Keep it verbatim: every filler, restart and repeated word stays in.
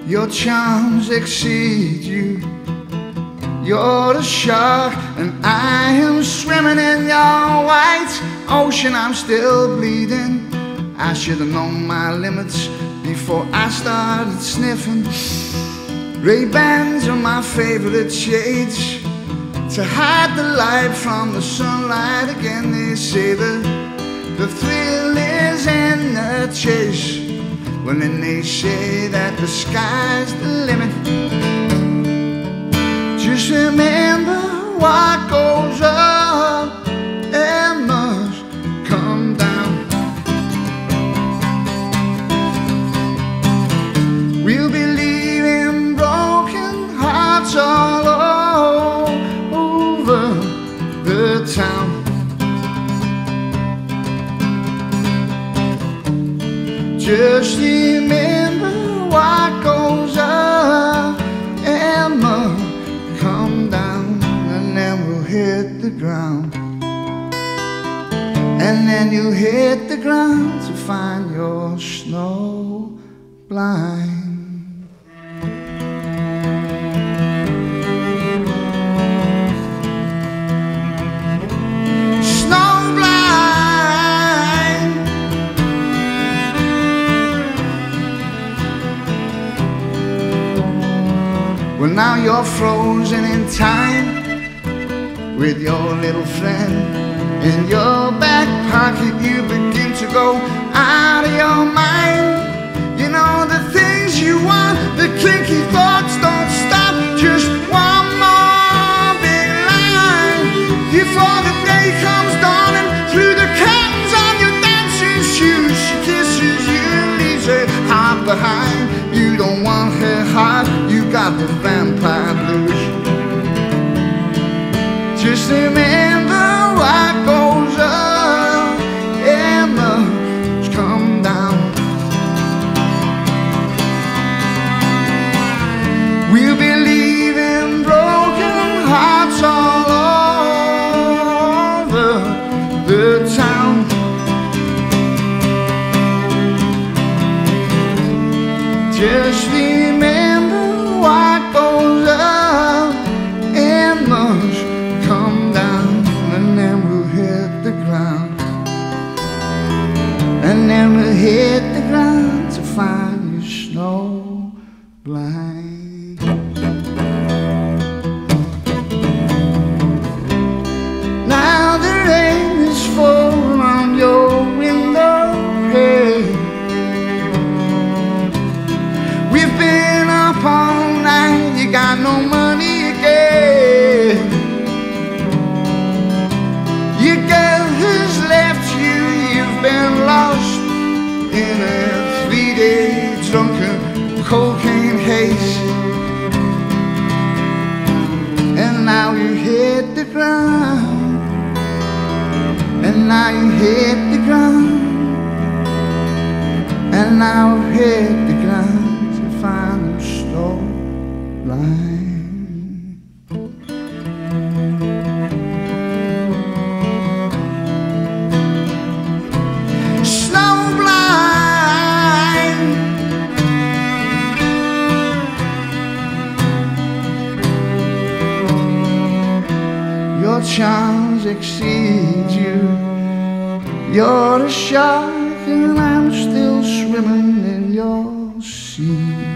Your charms exceed you. You're the shark and I am swimming in your white ocean. I'm still bleeding. I should have known my limits before I started sniffing. Ray-Bans are my favorite shades to hide the light from the sunlight. Again they say that the thrill is in the chase. Well, then they say that the sky's the limit. Just remember what goes up, it must come down. We'll be leaving broken hearts all over the town. Just remember what goes up, it must come down, and then we'll hit the ground. And then you hit the ground to find your snow blind. Well, now you're frozen in time with your little friend in your back pocket. You begin to go out of your mind. You know the things you want, the kinky thoughts don't stop. Just one more big line before the day comes dawning. Through the curtains on your dancing shoes, she kisses you and leaves her heart behind. You don't want her heart, you got the vampire blues. Just remember what goes up, it must come down. We'll be leaving broken hearts all over the town. Just remember what goes up, it must come down. And then we'll hit the ground. And then we'll hit the ground to find you snow blind. Now the rain is falling on your window pane. We've been up all night, you got no money again. Your girl has left you, you've been lost in a three-day drunken cocaine haze. And now you hit the ground. And now you hit the ground. And now you hit the ground. Find them snow blind. Snow blind. Your charms exceed you. You're a shark and I'm still swimming in your sea.